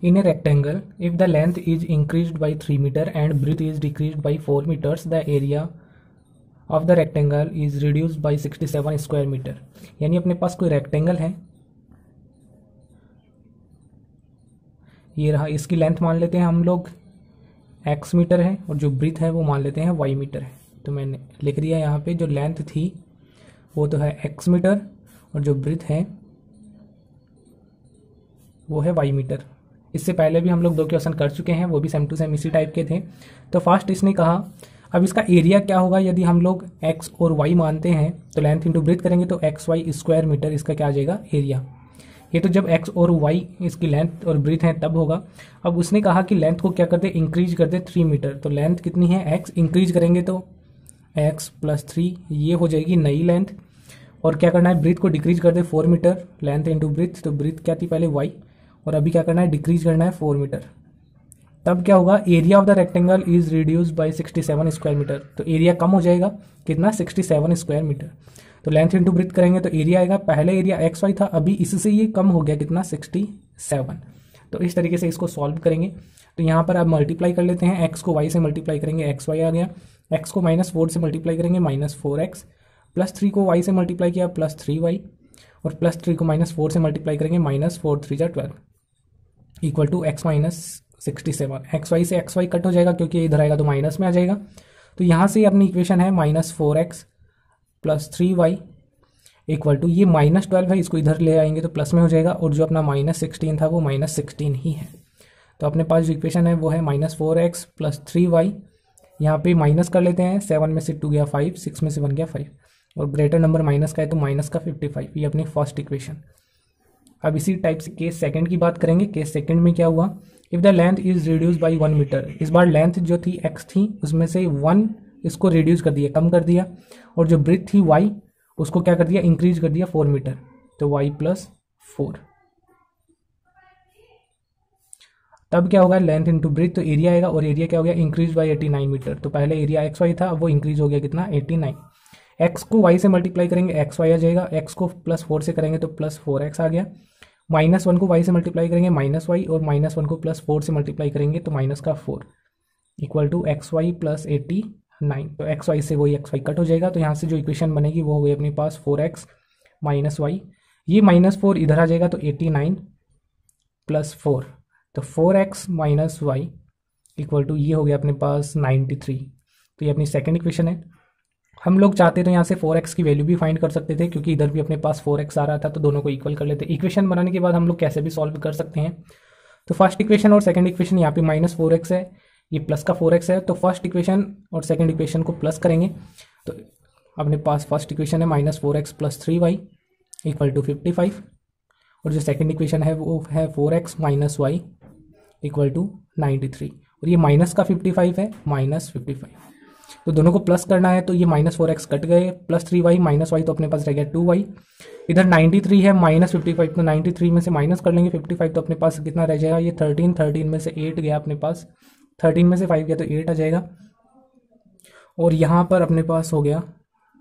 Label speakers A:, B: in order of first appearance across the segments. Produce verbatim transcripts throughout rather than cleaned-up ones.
A: In a rectangle, if the length is increased by three meter and breadth is decreased by four meters, the area of the rectangle is reduced by sixty-seven square meter। यानी अपने पास कोई rectangle है, ये रहा, इसकी length मान लेते हैं हम लोग x मीटर है और जो ब्रीथ है वो मान लेते हैं y मीटर है। तो मैंने लिख दिया यहाँ पे जो लेंथ थी वो तो है x मीटर और जो ब्रीथ है वो है y मीटर। इससे पहले भी हम लोग दो क्वेश्चन कर चुके हैं, वो भी सेम टू सेम इसी टाइप के थे। तो फर्स्ट इसने कहा अब इसका एरिया क्या होगा यदि हम लोग x और y मानते हैं, तो लेंथ इंटू ब्रीथ करेंगे तो एक्स वाई स्क्वायर मीटर इसका क्या आ जाएगा एरिया। ये तो जब x और y इसकी लेंथ और ब्रीथ है तब होगा। अब उसने कहा कि लेंथ को क्या कर दे, इंक्रीज कर दे थ्री मीटर। तो लेंथ कितनी है x, इंक्रीज करेंगे तो x प्लस थ्री, ये हो जाएगी नई लेंथ। और क्या करना है, ब्रीथ को डिक्रीज कर दे four metre, length into breadth, तो ब्रीथ क्या थी पहले y और अभी क्या करना है डिक्रीज करना है फोर मीटर। तब क्या होगा, area of the rectangle is reduced by sixty seven square metre. तो एरिया कम हो जाएगा कितना, सिक्सटी सेवन स्क्वायर मीटर। तो लेंथ इंटू ब्रीथ करेंगे तो एरिया आएगा, पहले एरिया एक्स वाई था, अभी इससे ये कम हो गया कितना, सिक्सटी सेवन। तो इस तरीके से इसको सॉल्व करेंगे। तो यहाँ पर आप मल्टीप्लाई कर लेते हैं, एक्स को वाई से मल्टीप्लाई करेंगे एक्स वाई आ गया, एक्स को माइनस फोर से मल्टीप्लाई करेंगे minus four x, plus three को वाई से मल्टीप्लाई किया प्लस थ्री वाई, और प्लस थ्री को माइनस फोर से मल्टीप्लाई करेंगे माइनस फोर थ्री जा twelve, equal to X minus sixty seven. X Y से एक्स वाई कट हो जाएगा क्योंकि इधर आएगा तो माइनस में आ जाएगा। तो यहाँ से अपनी इक्वेशन है minus four x plus three Y equal to, ये माइनस ट्वेल्व है, इसको इधर ले आएंगे तो प्लस में हो जाएगा, और जो अपना माइनस सिक्सटीन था वो माइनस सिक्सटीन ही है। तो अपने पास जो इक्वेशन है वो है minus four x plus three Y, यहाँ पे माइनस कर लेते हैं, सेवन में से टू गया फाइव, सिक्स में से वन गया फाइव, और ग्रेटर नंबर माइनस का है तो माइनस का फिफ्टी फाइव, ये अपनी फर्स्ट इक्वेशन। अब इसी टाइप से केस सेकंड की बात करेंगे। केस सेकंड में क्या हुआ, if the length is reduce by one metre, इस बार लेंथ जो थी एक्स थी उसमें से वन इसको रिड्यूस कर दिया, कम कर दिया, और जो ब्रीथ थी वाई उसको क्या कर दिया, इंक्रीज कर दिया फोर मीटर, तो वाई प्लस फोर। तब क्या होगा, लेंथ इंटू ब्रीथ, तो एरिया आएगा, और एरिया क्या हो गया, increase by eighty nine metre. तो पहले एरिया एक्स वाई था, अब वो इंक्रीज हो गया कितना, एटी नाइन। एक्स को वाई से मल्टीप्लाई करेंगे एक्स वाई आ जाएगा, एक्स को प्लस फोर से करेंगे तो प्लस फोर एक्स आ गया, माइनस वन को वाई से मल्टीप्लाई करेंगे माइनस वाई, और माइनस वन को प्लस फोर से मल्टीप्लाई करेंगे तो माइनस का four, equal to X Y plus eighty nine. तो एक्स वाई से वही एक्स वाई कट हो जाएगा। तो यहाँ से जो इक्वेशन बनेगी वो हो गई अपने पास फोर एक्स माइनस वाई, ये माइनस फोर इधर आ जाएगा तो एटी नाइन प्लस फोर, तो four x minus Y equal to ये हो गया अपने पास नाइन्टी थ्री। तो ये अपनी सेकेंड इक्वेशन है। हम लोग चाहते तो यहाँ से फोर एक्स की वैल्यू भी फाइंड कर सकते थे, क्योंकि इधर भी अपने पास फोर एक्स आ रहा था, तो दोनों को इक्वल कर लेते। इक्वेशन बनाने के बाद हम लोग कैसे भी सॉल्व कर सकते हैं। तो फर्स्ट इक्वेशन और सेकंड इक्वेशन, यहाँ पे माइनस फोर एक्स है, ये प्लस का फोर एक्स है, तो फर्स्ट इक्वेशन और सेकंड इक्वेशन को प्लस करेंगे। तो अपने पास फर्स्ट इक्वेशन है minus four x plus three Y equal to fifty five, और जो सेकंड इक्वेशन है वो है four x minus Y equal to ninety three, और ये माइनस का फिफ्टी फाइव है, माइनस फिफ्टी फाइव। तो दोनों को प्लस करना है, तो ये माइनस फोर एक्स कट गए, plus three y minus Y, तो अपने पास रह गया टू वाई। इधर नाइन्टी थ्री है माइनस फिफ्टी फाइव, तो नाइन्टी थ्री में से माइनस कर लेंगे फिफ्टी फाइव, तो अपने पास कितना रह जाएगा, ये थर्टीन, थर्टीन में से एट गया अपने पास, थर्टीन में से फाइव गया तो एट आ जाएगा। और यहाँ पर अपने पास हो गया,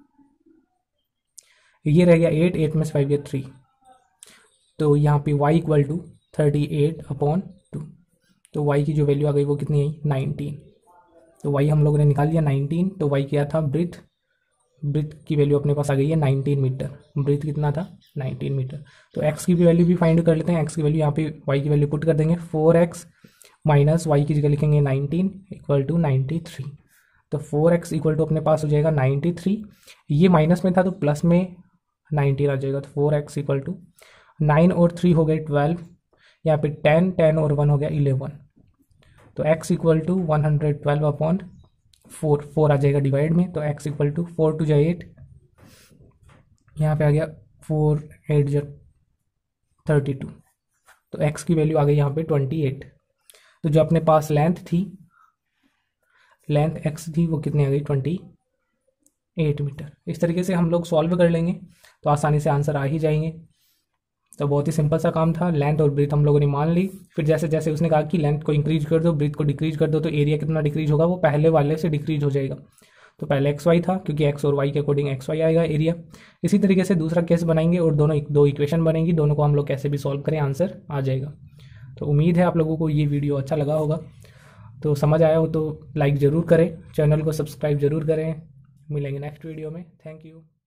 A: ये रह गया एट, एट में से फाइव गया थ्री, तो यहाँ पे y equal to thirty eight upon two. तो y की जो वैल्यू आ गई वो कितनी आई, नाइनटीन। तो y हम लोगों ने निकाल लिया नाइनटीन। तो y क्या था, ब्रीथ, ब्रीथ की वैल्यू अपने पास आ गई है नाइनटीन मीटर, ब्रीथ कितना था, नाइनटीन मीटर। तो x की भी वैल्यू भी फाइंड कर लेते हैं। x की वैल्यू यहाँ पे y की वैल्यू पुट कर देंगे, फोर एक्स माइनस वाई की जगह लिखेंगे nineteen equal to ninety three. तो फोर एक्स इक्वल टू अपने पास हो जाएगा नाइन्टी थ्री, ये माइनस में था तो प्लस में नाइनटीन आ जाएगा। तो four x equal to nine और थ्री हो गए ट्वेल्व, यहाँ पे टेन, टेन और वन हो गया इलेवन। तो x equal to one hundred twelve upon four, four आ जाएगा डिवाइड में, तो x equal to four two जा एट, यहाँ पे आ गया फोर एट जा थर्टी टू। तो x की वैल्यू आ गई यहाँ पे ट्वेंटी एट। तो जो अपने पास लेंथ थी, लेंथ x थी वो कितनी आ गई, ट्वेंटी एट मीटर। इस तरीके से हम लोग सॉल्व कर लेंगे तो आसानी से आंसर आ ही जाएंगे। तो बहुत ही सिंपल सा काम था, लेंथ और ब्रीथ हम लोगों ने मान ली। फिर जैसे जैसे उसने कहा कि लेंथ को इंक्रीज कर दो, ब्रीथ को डिक्रीज कर दो, तो एरिया कितना डिक्रीज होगा, वो पहले वाले से डिक्रीज हो जाएगा। तो पहले एक्स वाई था, क्योंकि एक्स और वाई के अकॉर्डिंग एक्स वाई आएगा एरिया। इसी तरीके से दूसरा केस बनाएंगे और दोनों दो इक्वेशन बनेंगी, दोनों को हम लोग कैसे भी सॉल्व करें आंसर आ जाएगा। तो उम्मीद है आप लोगों को ये वीडियो अच्छा लगा होगा। तो समझ आया हो तो लाइक ज़रूर करें, चैनल को सब्सक्राइब ज़रूर करें। मिलेंगे नेक्स्ट वीडियो में। Thank you.